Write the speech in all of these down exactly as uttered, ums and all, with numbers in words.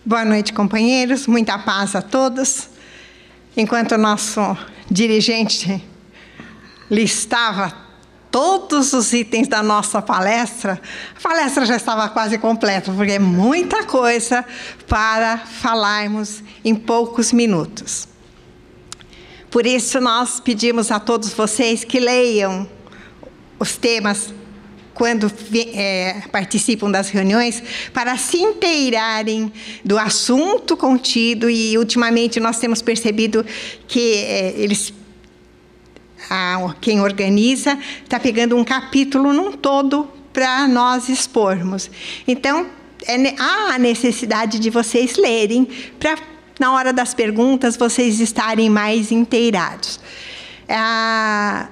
Boa noite, companheiros. Muita paz a todos. Enquanto o nosso dirigente listava todos os itens da nossa palestra, a palestra já estava quase completa, porque é muita coisa para falarmos em poucos minutos. Por isso, nós pedimos a todos vocês que leiam os temas quando é, participam das reuniões, para se inteirarem do assunto contido, e ultimamente nós temos percebido que é, eles, a, quem organiza está pegando um capítulo num todo para nós expormos. Então, é, há a necessidade de vocês lerem, para na hora das perguntas vocês estarem mais inteirados. Ah,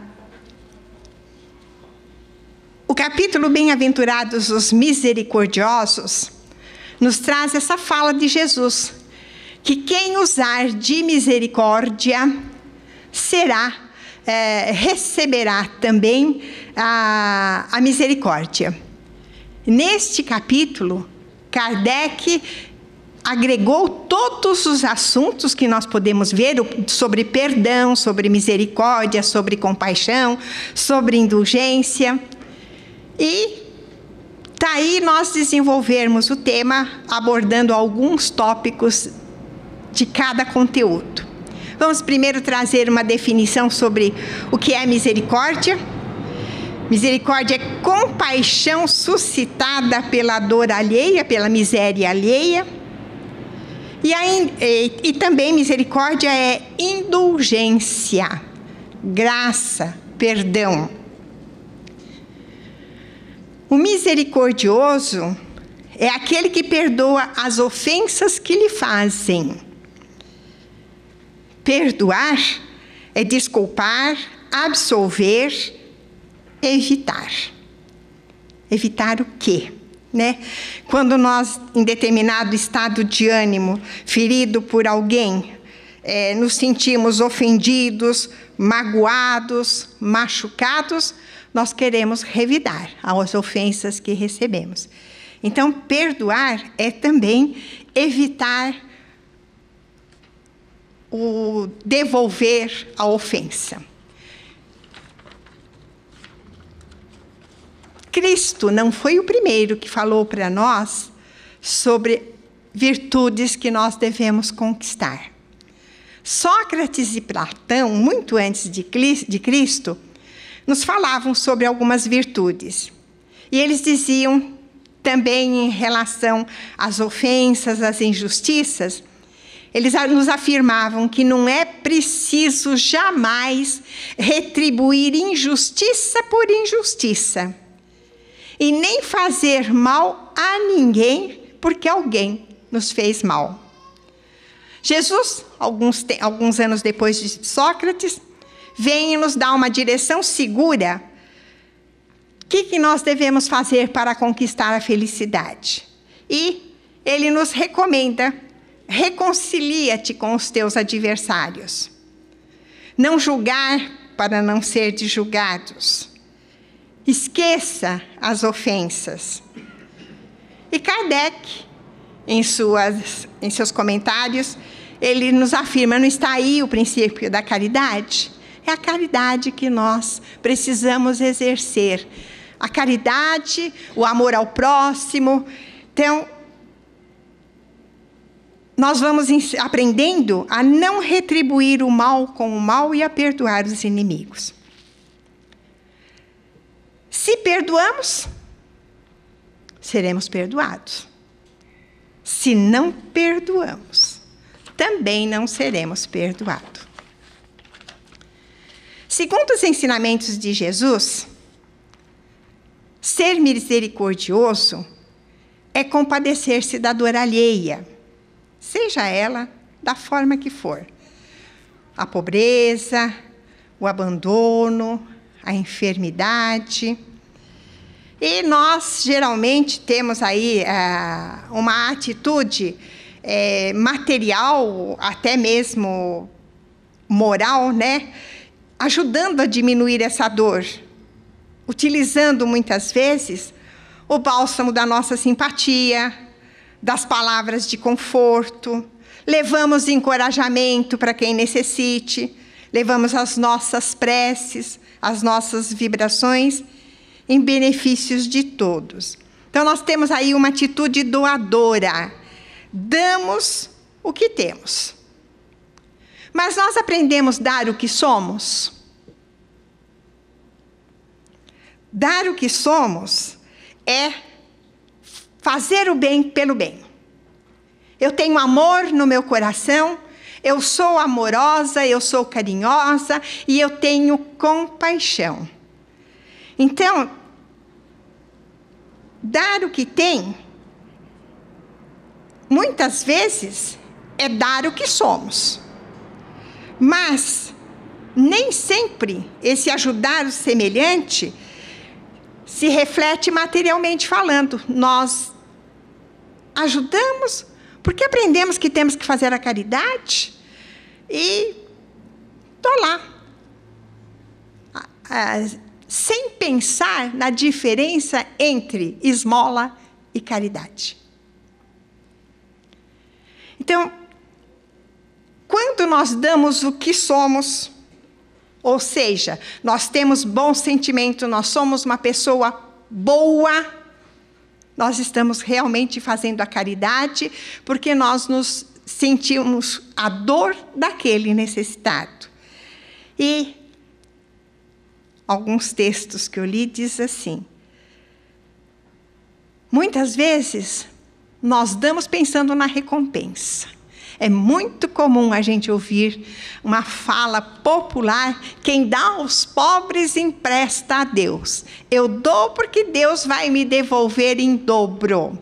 O capítulo Bem-aventurados os misericordiosos nos traz essa fala de Jesus, que quem usar de misericórdia será, é, receberá também a, a misericórdia. Neste capítulo, Kardec agregou todos os assuntos que nós podemos ver sobre perdão, sobre misericórdia, sobre compaixão, sobre indulgência. E daí nós desenvolvermos o tema abordando alguns tópicos de cada conteúdo. Vamos primeiro trazer uma definição sobre o que é misericórdia. Misericórdia é compaixão suscitada pela dor alheia, pela miséria alheia. E, aí, e, e também misericórdia é indulgência, graça, perdão. O misericordioso é aquele que perdoa as ofensas que lhe fazem. Perdoar é desculpar, absolver, evitar. Evitar o quê? Né? Quando nós, em determinado estado de ânimo, ferido por alguém, é, nos sentimos ofendidos, magoados, machucados, nós queremos revidar as ofensas que recebemos. Então, perdoar é também evitar o devolver a ofensa. Cristo não foi o primeiro que falou para nós sobre virtudes que nós devemos conquistar. Sócrates e Platão, muito antes de Cristo, nos falavam sobre algumas virtudes. E eles diziam também em relação às ofensas, às injustiças, eles nos afirmavam que não é preciso jamais retribuir injustiça por injustiça, e nem fazer mal a ninguém porque alguém nos fez mal. Jesus, alguns, alguns anos depois de Sócrates, vem nos dar uma direção segura. O que, que nós devemos fazer para conquistar a felicidade? E ele nos recomenda: reconcilia-te com os teus adversários. Não julgar para não ser de julgados. Esqueça as ofensas. E Kardec, em, suas, em seus comentários, ele nos afirma: não está aí o princípio da caridade? É a caridade que nós precisamos exercer. A caridade, o amor ao próximo. Então, nós vamos aprendendo a não retribuir o mal com o mal e a perdoar os inimigos. Se perdoamos, seremos perdoados. Se não perdoamos, também não seremos perdoados. Segundo os ensinamentos de Jesus, ser misericordioso é compadecer-se da dor alheia, seja ela da forma que for. A pobreza, o abandono, a enfermidade. E nós, geralmente, temos aí ah, uma atitude eh, material, até mesmo moral, né? Ajudando a diminuir essa dor, utilizando muitas vezes o bálsamo da nossa simpatia, das palavras de conforto, levamos encorajamento para quem necessite, levamos as nossas preces, as nossas vibrações em benefícios de todos. Então, nós temos aí uma atitude doadora. Damos o que temos. Mas nós aprendemos a dar o que somos? Dar o que somos é fazer o bem pelo bem. Eu tenho amor no meu coração, eu sou amorosa, eu sou carinhosa e eu tenho compaixão. Então, dar o que tem, muitas vezes, é dar o que somos. Mas, nem sempre esse ajudar o semelhante se reflete materialmente falando. Nós ajudamos porque aprendemos que temos que fazer a caridade e estou lá. Sem pensar na diferença entre esmola e caridade. Então, quando nós damos o que somos, ou seja, nós temos bom sentimento, nós somos uma pessoa boa, nós estamos realmente fazendo a caridade, porque nós nos sentimos a dor daquele necessitado. E alguns textos que eu li diz assim: muitas vezes nós damos pensando na recompensa. É muito comum a gente ouvir uma fala popular: quem dá aos pobres empresta a Deus. Eu dou porque Deus vai me devolver em dobro.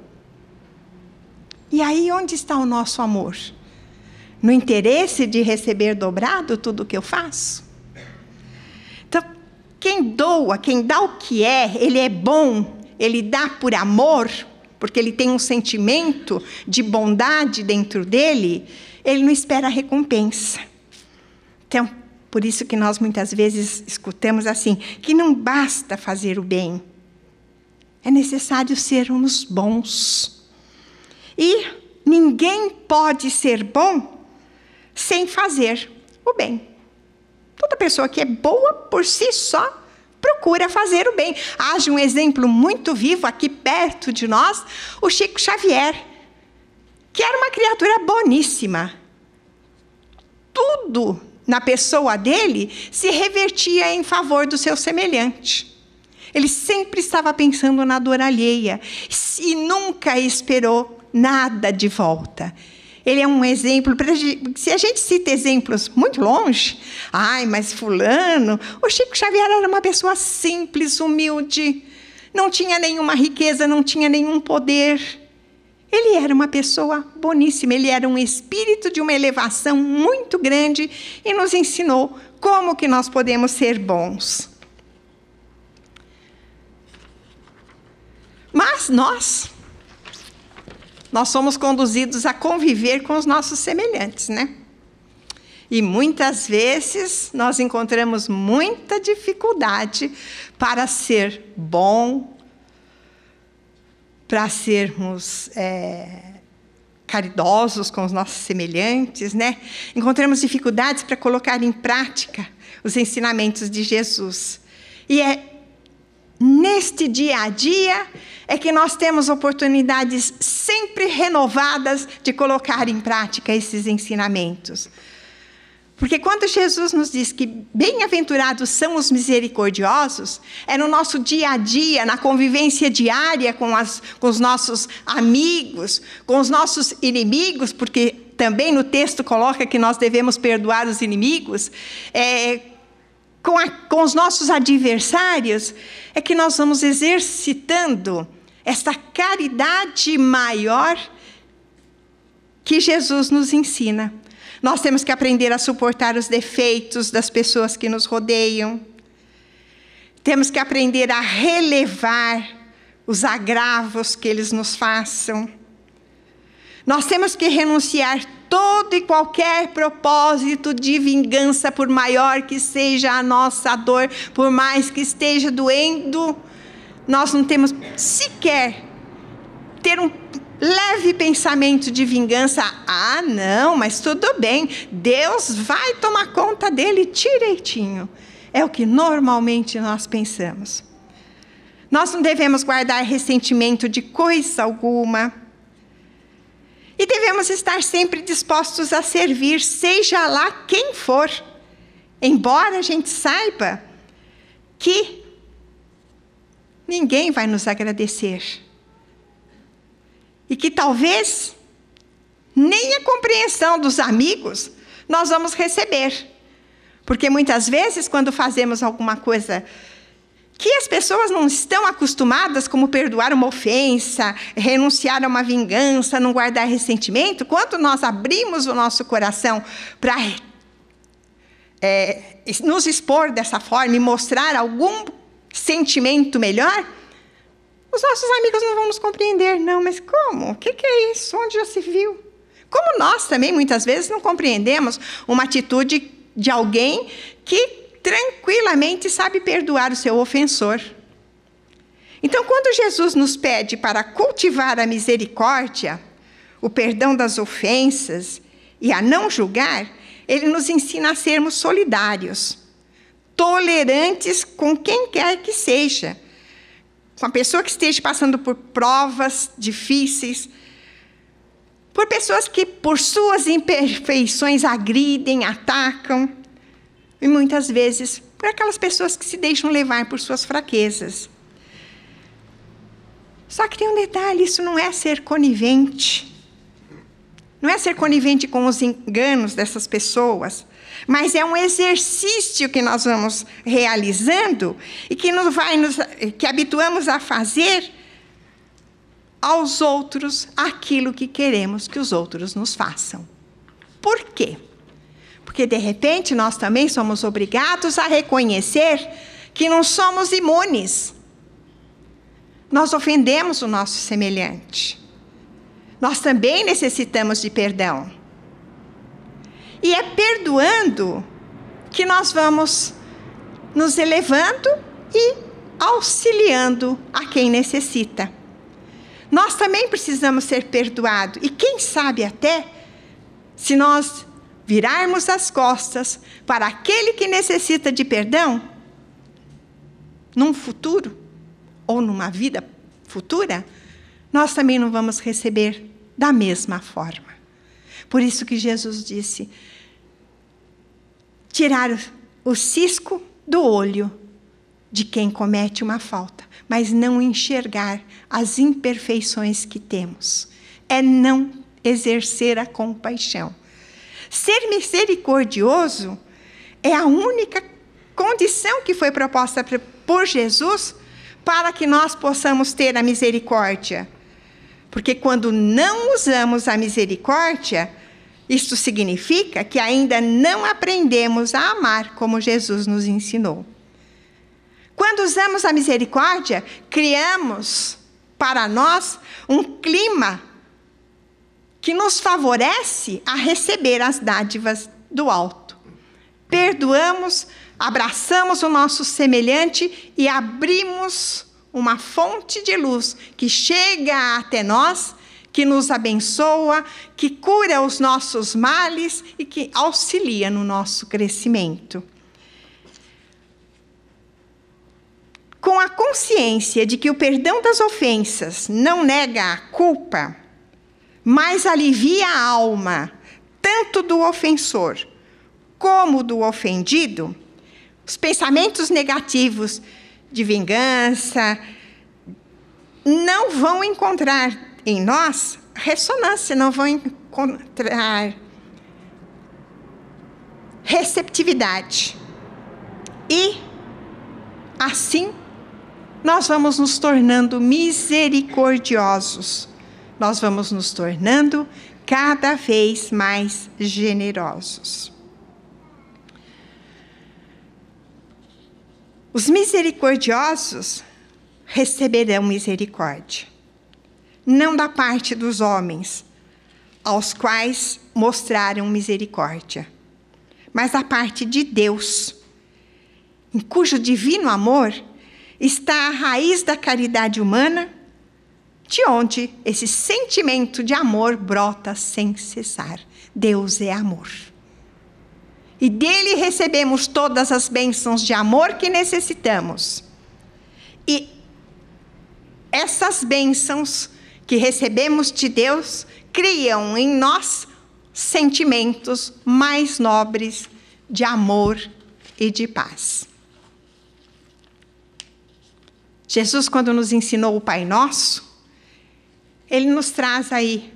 E aí onde está o nosso amor? No interesse de receber dobrado tudo o que eu faço? Então, quem doa, quem dá o que é, ele é bom, ele dá por amor, porque ele tem um sentimento de bondade dentro dele, ele não espera a recompensa. Então, por isso que nós muitas vezes escutamos assim, que não basta fazer o bem, é necessário sermos bons. E ninguém pode ser bom sem fazer o bem. Toda pessoa que é boa por si só, procura fazer o bem. Há um exemplo muito vivo aqui perto de nós, o Chico Xavier, que era uma criatura boníssima. Tudo na pessoa dele se revertia em favor do seu semelhante. Ele sempre estava pensando na dor alheia e nunca esperou nada de volta. Ele é um exemplo, pra, se a gente cita exemplos muito longe, ai, mas fulano, o Chico Xavier era uma pessoa simples, humilde, não tinha nenhuma riqueza, não tinha nenhum poder. Ele era uma pessoa boníssima, ele era um espírito de uma elevação muito grande e nos ensinou como que nós podemos ser bons. Mas nós... Nós somos conduzidos a conviver com os nossos semelhantes, né? E muitas vezes nós encontramos muita dificuldade para ser bom, para sermos é, caridosos com os nossos semelhantes, né? Encontramos dificuldades para colocar em prática os ensinamentos de Jesus. E é neste dia a dia é que nós temos oportunidades sempre renovadas de colocar em prática esses ensinamentos. Porque quando Jesus nos diz que bem-aventurados são os misericordiosos, é no nosso dia a dia, na convivência diária com, as, com os nossos amigos, com os nossos inimigos, porque também no texto coloca que nós devemos perdoar os inimigos, é, com, a, com os nossos adversários, é que nós vamos exercitando esta caridade maior que Jesus nos ensina. Nós temos que aprender a suportar os defeitos das pessoas que nos rodeiam. Temos que aprender a relevar os agravos que eles nos façam. Nós temos que renunciar todo e qualquer propósito de vingança, por maior que seja a nossa dor, por mais que esteja doendo, nós não temos sequer ter um, leve pensamento de vingança. Ah, não, mas tudo bem, Deus vai tomar conta dele direitinho. É o que normalmente nós pensamos. Nós não devemos guardar ressentimento de coisa alguma. E devemos estar sempre dispostos a servir, seja lá quem for. Embora a gente saiba que ninguém vai nos agradecer. E que talvez nem a compreensão dos amigos nós vamos receber. Porque muitas vezes, quando fazemos alguma coisa que as pessoas não estão acostumadas, como perdoar uma ofensa, renunciar a uma vingança, não guardar ressentimento, quando nós abrimos o nosso coração para é, nos expor dessa forma e mostrar algum sentimento melhor, os nossos amigos não vão nos compreender. Não, mas como? O que, que é isso? Onde já se viu? Como nós também, muitas vezes, não compreendemos uma atitude de alguém que tranquilamente sabe perdoar o seu ofensor. Então, quando Jesus nos pede para cultivar a misericórdia, o perdão das ofensas e a não julgar, ele nos ensina a sermos solidários, tolerantes com quem quer que seja, com a pessoa que esteja passando por provas difíceis, por pessoas que, por suas imperfeições, agridem, atacam, e muitas vezes por aquelas pessoas que se deixam levar por suas fraquezas. Só que tem um detalhe, isso não é ser conivente. Não é ser conivente com os enganos dessas pessoas, mas é um exercício que nós vamos realizando e que, nos vai nos, que habituamos a fazer aos outros aquilo que queremos que os outros nos façam. Por quê? Porque, de repente, nós também somos obrigados a reconhecer que não somos imunes. Nós ofendemos o nosso semelhante. Nós também necessitamos de perdão. E é perdoando que nós vamos nos elevando e auxiliando a quem necessita. Nós também precisamos ser perdoados. E quem sabe até, se nós virarmos as costas para aquele que necessita de perdão, num futuro, ou numa vida futura, nós também não vamos receber da mesma forma. Por isso que Jesus disse, tirar o cisco do olho de quem comete uma falta, mas não enxergar as imperfeições que temos. É não exercer a compaixão. Ser misericordioso é a única condição que foi proposta por Jesus para que nós possamos ter a misericórdia. Porque quando não usamos a misericórdia, isto significa que ainda não aprendemos a amar como Jesus nos ensinou. Quando usamos a misericórdia, criamos para nós um clima que nos favorece a receber as dádivas do alto. Perdoamos, abraçamos o nosso semelhante e abrimos uma fonte de luz que chega até nós, que nos abençoa, que cura os nossos males e que auxilia no nosso crescimento. Com a consciência de que o perdão das ofensas não nega a culpa, mas alivia a alma, tanto do ofensor como do ofendido, os pensamentos negativos de vingança não vão encontrar em nós ressonância, não vão encontrar receptividade. E, assim, nós vamos nos tornando misericordiosos. Nós vamos nos tornando cada vez mais generosos. Os misericordiosos receberão misericórdia, não da parte dos homens, aos quais mostraram misericórdia, mas da parte de Deus, em cujo divino amor está a raiz da caridade humana, de onde esse sentimento de amor brota sem cessar. Deus é amor. E dele recebemos todas as bênçãos de amor que necessitamos. E essas bênçãos que recebemos de Deus criam em nós sentimentos mais nobres de amor e de paz. Jesus, quando nos ensinou o Pai Nosso, ele nos traz aí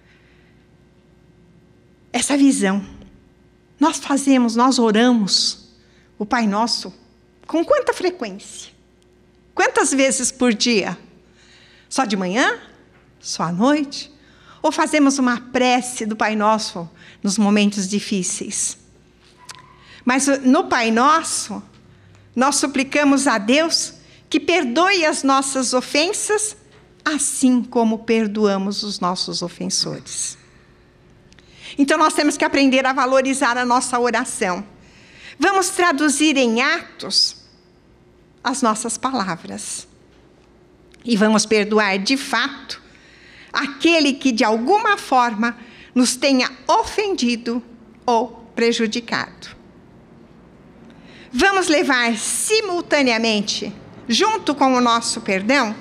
essa visão. Nós fazemos, nós oramos o Pai Nosso com quanta frequência? Quantas vezes por dia? Só de manhã? Só à noite? Ou fazemos uma prece do Pai Nosso nos momentos difíceis? Mas no Pai Nosso, nós suplicamos a Deus que perdoe as nossas ofensas, assim como perdoamos os nossos ofensores. Então nós temos que aprender a valorizar a nossa oração. Vamos traduzir em atos as nossas palavras. E vamos perdoar de fato aquele que de alguma forma nos tenha ofendido ou prejudicado. Vamos levar simultaneamente, junto com o nosso perdão,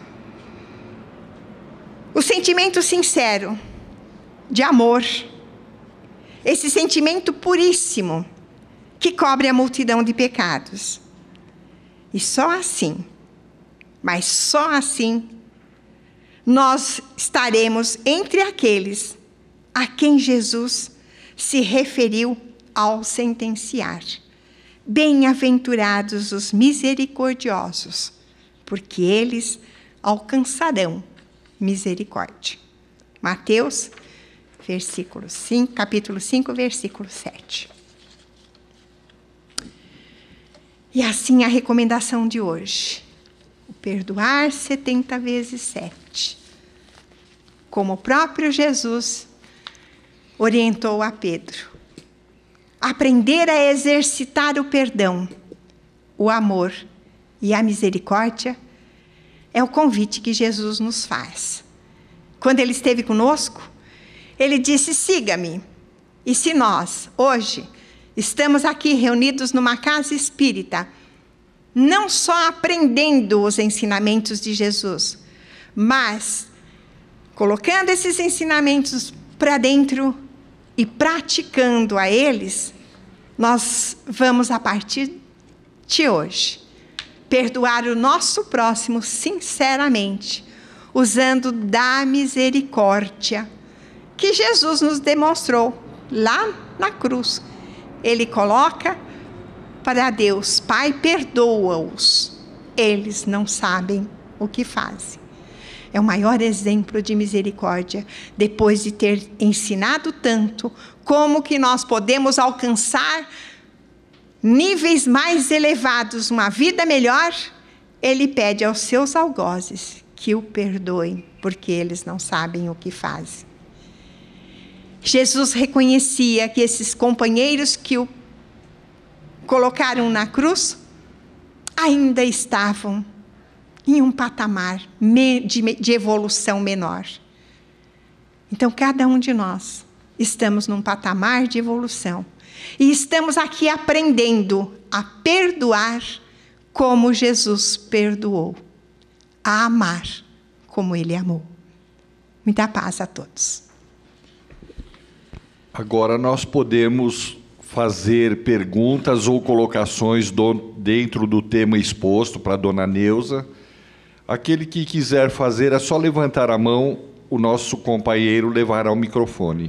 o sentimento sincero de amor, esse sentimento puríssimo que cobre a multidão de pecados. E só assim, mas só assim, nós estaremos entre aqueles a quem Jesus se referiu ao sentenciar. Bem-aventurados os misericordiosos, porque eles alcançarão misericórdia. Mateus, versículo cinco, capítulo cinco, versículo sete. E assim a recomendação de hoje. O perdoar setenta vezes sete. Como o próprio Jesus orientou a Pedro. Aprender a exercitar o perdão, o amor e a misericórdia é o convite que Jesus nos faz. Quando ele esteve conosco, ele disse: siga-me. E se nós, hoje, estamos aqui reunidos numa casa espírita, não só aprendendo os ensinamentos de Jesus, mas colocando esses ensinamentos para dentro e praticando a eles, nós vamos, a partir de hoje, perdoar o nosso próximo sinceramente, usando da misericórdia que Jesus nos demonstrou lá na cruz. Ele coloca para Deus: Pai, perdoa-os, eles não sabem o que fazem. É o maior exemplo de misericórdia, depois de ter ensinado tanto, como que nós podemos alcançar níveis mais elevados, uma vida melhor. Ele pede aos seus algozes que o perdoem, porque eles não sabem o que fazem. Jesus reconhecia que esses companheiros que o colocaram na cruz ainda estavam em um patamar de evolução menor. Então, cada um de nós estamos num patamar de evolução. E estamos aqui aprendendo a perdoar como Jesus perdoou. A amar como Ele amou. Muita paz a todos. Agora nós podemos fazer perguntas ou colocações do, dentro do tema exposto para a dona Neuza. Aquele que quiser fazer é só levantar a mão, o nosso companheiro levará o microfone.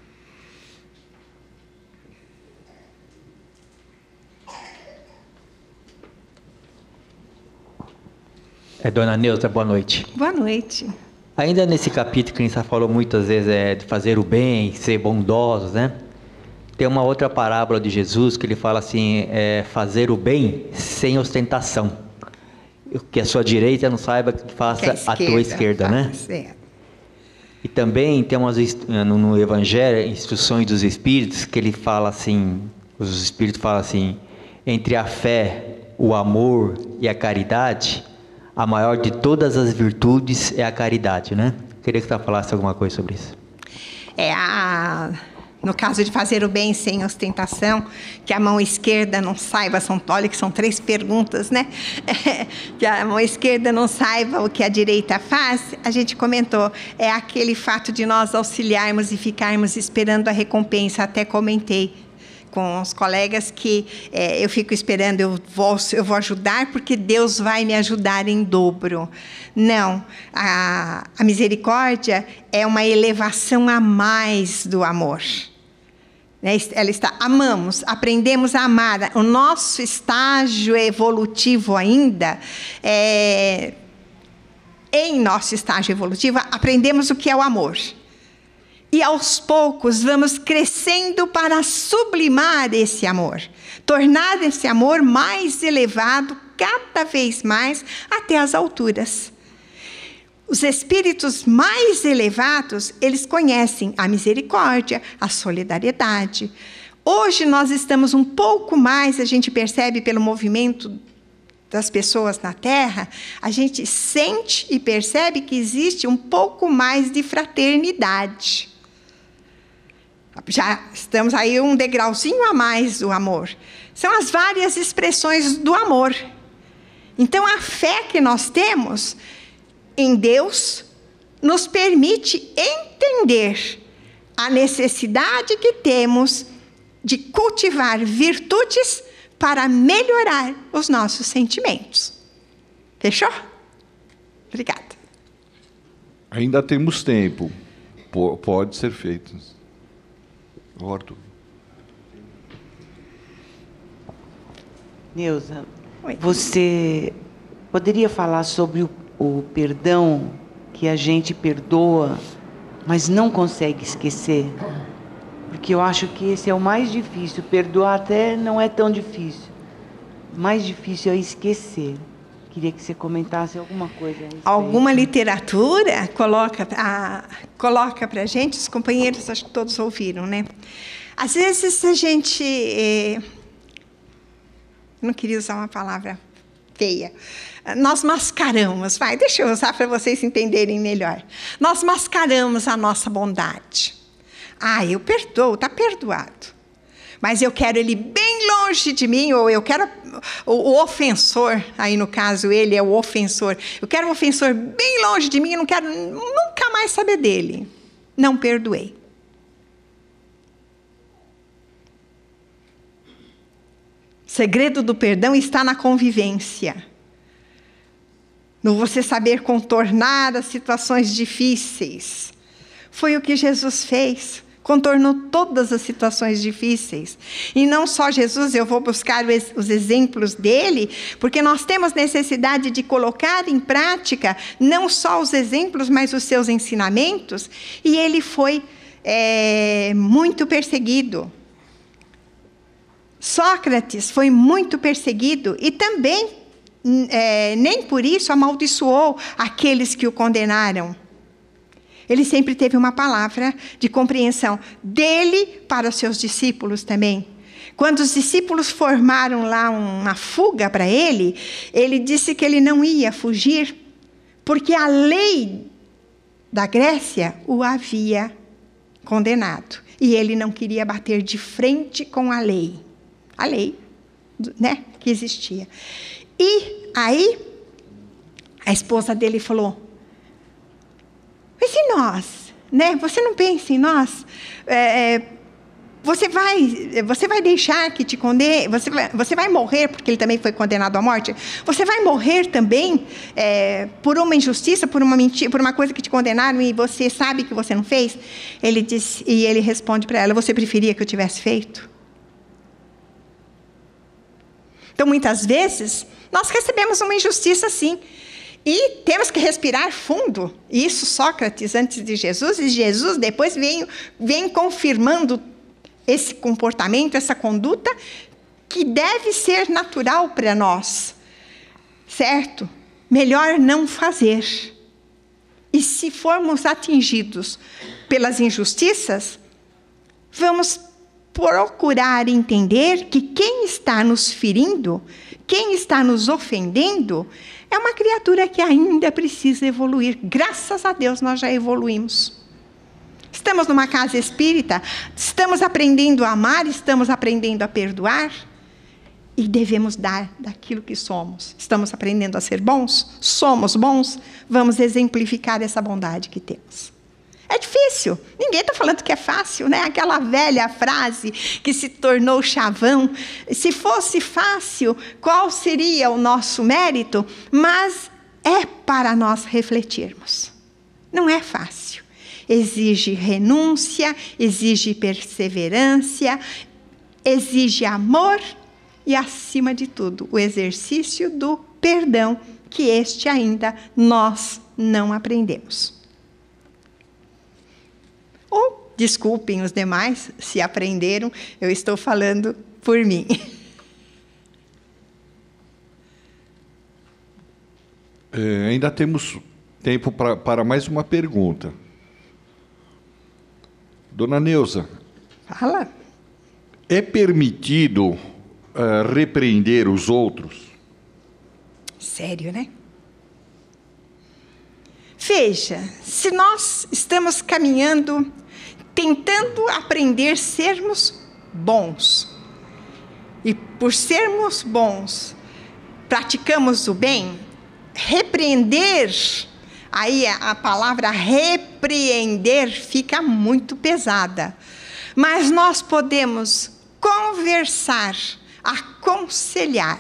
É, dona Neuza, boa noite. Boa noite. Ainda nesse capítulo que a gente já falou muitas vezes é de fazer o bem, ser bondosos, né? Tem uma outra parábola de Jesus que ele fala assim, é fazer o bem sem ostentação. Que a sua direita não saiba que faça que a, esquerda, a tua esquerda, né? É. E também tem umas, no, no Evangelho, instruções dos Espíritos, que ele fala assim, os Espíritos falam assim, entre a fé, o amor e a caridade, a maior de todas as virtudes é a caridade, né? Queria que você falasse alguma coisa sobre isso. É a... No caso de fazer o bem sem ostentação, que a mão esquerda não saiba, são, olha que são três perguntas, né? É, que a mão esquerda não saiba o que a direita faz, a gente comentou, é aquele fato de nós auxiliarmos e ficarmos esperando a recompensa, até comentei com os colegas que é, eu fico esperando, eu vou, eu vou ajudar porque Deus vai me ajudar em dobro. Não, a, a misericórdia é uma elevação a mais do amor. Ela está, amamos, aprendemos a amar. O nosso estágio evolutivo ainda, é, em nosso estágio evolutivo, aprendemos o que é o amor. E aos poucos vamos crescendo para sublimar esse amor, tornar esse amor mais elevado, cada vez mais, até as alturas. Os espíritos mais elevados, eles conhecem a misericórdia, a solidariedade. Hoje nós estamos um pouco mais, a gente percebe pelo movimento das pessoas na Terra, a gente sente e percebe que existe um pouco mais de fraternidade. Já estamos aí um degrauzinho a mais do amor. São as várias expressões do amor. Então, a fé que nós temos em Deus nos permite entender a necessidade que temos de cultivar virtudes para melhorar os nossos sentimentos. Fechou? Obrigada. Ainda temos tempo. P- pode ser feito. Arthur. Neuza, Oi. Você poderia falar sobre o, o perdão que a gente perdoa, mas não consegue esquecer? Porque eu acho que esse é o mais difícil. Perdoar até não é tão difícil. O mais difícil é esquecer. Queria que você comentasse alguma coisa a respeito. Alguma literatura coloca a, coloca para a gente, os companheiros, acho que todos ouviram, né? Às vezes a gente... Eh, não queria usar uma palavra feia. Nós mascaramos, vai, deixa eu usar para vocês entenderem melhor. Nós mascaramos a nossa bondade. Ah, eu perdoo, está perdoado. Mas eu quero ele bem longe de mim, ou eu quero o, o ofensor, aí no caso ele é o ofensor, eu quero o ofensor bem longe de mim, eu não quero nunca mais saber dele. Não perdoei. O segredo do perdão está na convivência. No você saber contornar as situações difíceis. Foi o que Jesus fez. Contornou todas as situações difíceis. E não só Jesus, eu vou buscar os exemplos dele, porque nós temos necessidade de colocar em prática não só os exemplos, mas os seus ensinamentos. E ele foi é, muito perseguido. Sócrates foi muito perseguido e também, é, nem por isso, amaldiçoou aqueles que o condenaram. Ele sempre teve uma palavra de compreensão dele para os seus discípulos também. Quando os discípulos formaram lá uma fuga para ele, ele disse que ele não ia fugir, porque a lei da Grécia o havia condenado. E ele não queria bater de frente com a lei. A lei, né, que existia. E aí, a esposa dele falou... Mas e nós? Né? Você não pensa em nós? É, você, vai, você vai deixar que te condene? Você vai, você vai morrer, porque ele também foi condenado à morte? Você vai morrer também é, por uma injustiça, por uma mentira, por uma coisa que te condenaram e você sabe que você não fez? Ele disse, e ele responde para ela, você preferia que eu tivesse feito? Então, muitas vezes, nós recebemos uma injustiça assim. E temos que respirar fundo. Isso Sócrates antes de Jesus, e Jesus depois vem, vem confirmando esse comportamento, essa conduta, que deve ser natural para nós. Certo? Melhor não fazer. E se formos atingidos pelas injustiças, vamos procurar entender que quem está nos ferindo, quem está nos ofendendo, é uma criatura que ainda precisa evoluir. Graças a Deus nós já evoluímos. Estamos numa casa espírita, estamos aprendendo a amar, estamos aprendendo a perdoar. E devemos dar daquilo que somos. Estamos aprendendo a ser bons? Somos bons? Vamos exemplificar essa bondade que temos. É difícil. Ninguém está falando que é fácil, né? Aquela velha frase que se tornou chavão. Se fosse fácil, qual seria o nosso mérito? Mas é para nós refletirmos. Não é fácil. Exige renúncia, exige perseverança, exige amor e, acima de tudo, o exercício do perdão, que este ainda nós não aprendemos. Ou, desculpem os demais, se aprenderam, eu estou falando por mim. É, ainda temos tempo pra, para mais uma pergunta. Dona Neuza. Fala. É permitido uh, repreender os outros? Sério, né? Veja, se nós estamos caminhando, tentando aprender a sermos bons, e por sermos bons, praticamos o bem, repreender, aí a palavra repreender fica muito pesada, mas nós podemos conversar, aconselhar.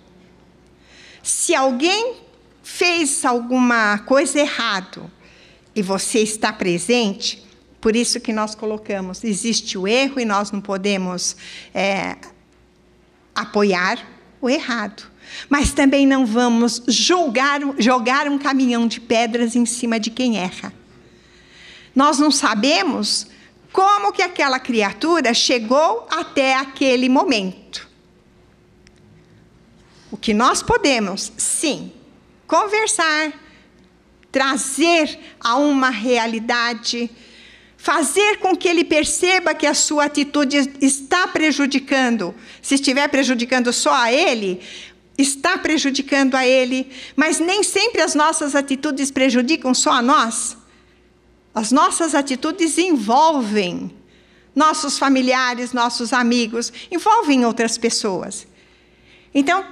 Se alguém fez alguma coisa errada e você está presente, por isso que nós colocamos, existe o erro e nós não podemos é, apoiar o errado. Mas também não vamos julgar, jogar um caminhão de pedras em cima de quem erra. Nós não sabemos como que aquela criatura chegou até aquele momento. O que nós podemos, sim, conversar, trazer a uma realidade, fazer com que ele perceba que a sua atitude está prejudicando. Se estiver prejudicando só a ele, está prejudicando a ele, mas nem sempre as nossas atitudes prejudicam só a nós. As nossas atitudes envolvem nossos familiares, nossos amigos, envolvem outras pessoas. Então,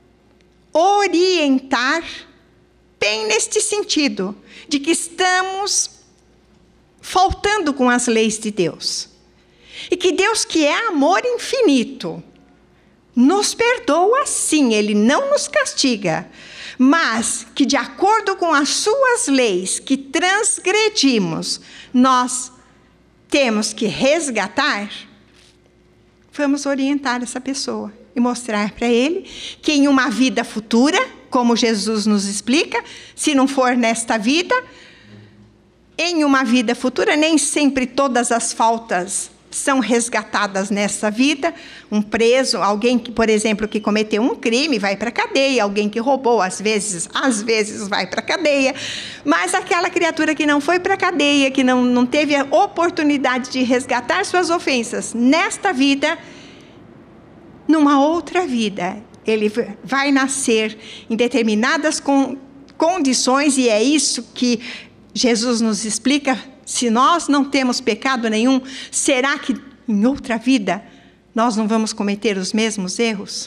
orientar bem neste sentido, de que estamos faltando com as leis de Deus. E que Deus, que é amor infinito, nos perdoa sim, Ele não nos castiga, mas que de acordo com as suas leis que transgredimos, nós temos que resgatar, vamos orientar essa pessoa e mostrar para ele que em uma vida futura, como Jesus nos explica, se não for nesta vida, em uma vida futura, nem sempre todas as faltas são resgatadas nessa vida. Um preso, alguém que, por exemplo, que cometeu um crime, vai para a cadeia. Alguém que roubou, às vezes, às vezes vai para a cadeia. Mas aquela criatura que não foi para a cadeia, que não, não teve a oportunidade de resgatar suas ofensas nesta vida, numa outra vida, ele vai nascer em determinadas con- condições, e é isso que Jesus nos explica. Se nós não temos pecado nenhum, será que em outra vida nós não vamos cometer os mesmos erros?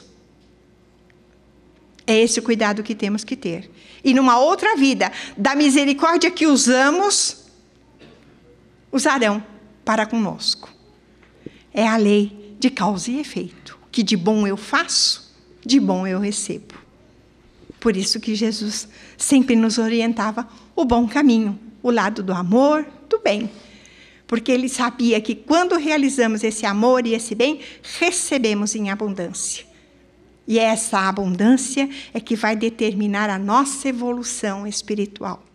É esse o cuidado que temos que ter. E numa outra vida, da misericórdia que usamos, usarão para conosco. É a lei de causa e efeito. Que de bom eu faço, de bom eu recebo. Por isso que Jesus sempre nos orientava o bom caminho, o lado do amor, do bem. Porque ele sabia que quando realizamos esse amor e esse bem, recebemos em abundância. E essa abundância é que vai determinar a nossa evolução espiritual.